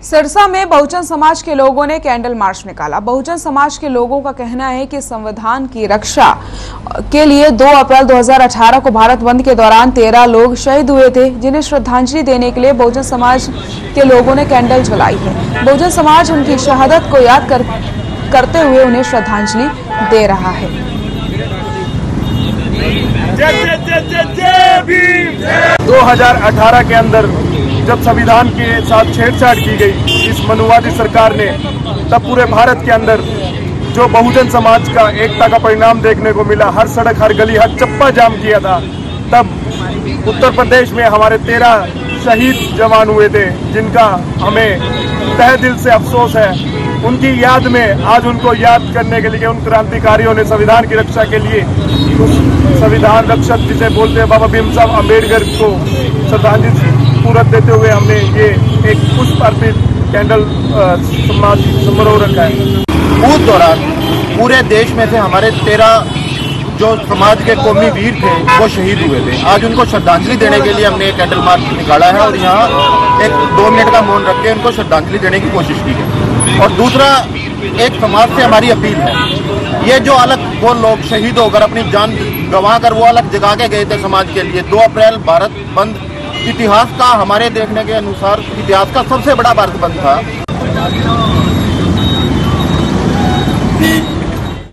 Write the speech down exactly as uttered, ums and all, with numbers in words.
सिरसा में बहुजन समाज के लोगों ने कैंडल मार्च निकाला। बहुजन समाज के लोगों का कहना है कि संविधान की रक्षा के लिए दो अप्रैल दो हज़ार अठारह को भारत बंद के दौरान तेरह लोग शहीद हुए थे, जिन्हें श्रद्धांजलि देने के लिए बहुजन समाज के लोगों ने कैंडल जलाई है। बहुजन समाज उनकी शहादत को याद कर, करते हुए उन्हें श्रद्धांजलि दे रहा है। दो हज़ार अठारह के अंदर जब संविधान के साथ छेड़छाड़ की गई इस मनुवादी सरकार ने, तब पूरे भारत के अंदर जो बहुजन समाज का एकता का परिणाम देखने को मिला, हर सड़क हर गली हर चप्पा जाम किया था। तब उत्तर प्रदेश में हमारे तेरह शहीद जवान हुए थे, जिनका हमें तहे दिल से अफसोस है। उनकी याद में आज उनको याद करने के लिए उन क्रांतिकारियों ने संविधान की रक्षा के लिए उस संविधान रक्षक जिसे बोलते हैं बाबा भीमराव अम्बेडकर को श्रद्धांजलि पूरत देते हुए हमने ये एक पुष्प अर्पित कैंडल समारोह रखा है। उस दौरान पूरे देश में से हमारे तेरह जो समाज के कौमी वीर थे वो शहीद हुए थे। आज उनको श्रद्धांजलि देने के लिए हमने एक कैंडल मार्च निकाला है और यहाँ एक दो मिनट का मौन रख के उनको श्रद्धांजलि देने की कोशिश की है। और दूसरा, एक समाज से हमारी अपील है, ये जो अलग वो लोग शहीद होकर अपनी जान गंवा कर वो अलग जगा के गए थे समाज के लिए। दो अप्रैल भारत बंद इतिहास का, हमारे देखने के अनुसार इतिहास का सबसे बड़ा भारत बंद था।